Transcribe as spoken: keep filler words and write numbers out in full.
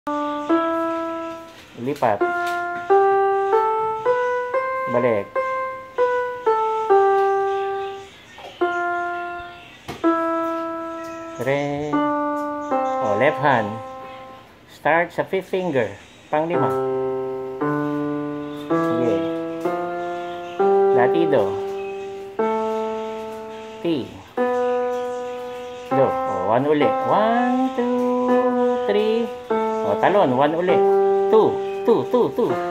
Lipat. Balik. Re. Oh, left hand. Start sa fifth finger. Pang lima. Sige. Latido. T. Do. Oh, one ulit. One, two, three. Oh, talon. One ulit. Two. Two, two, two.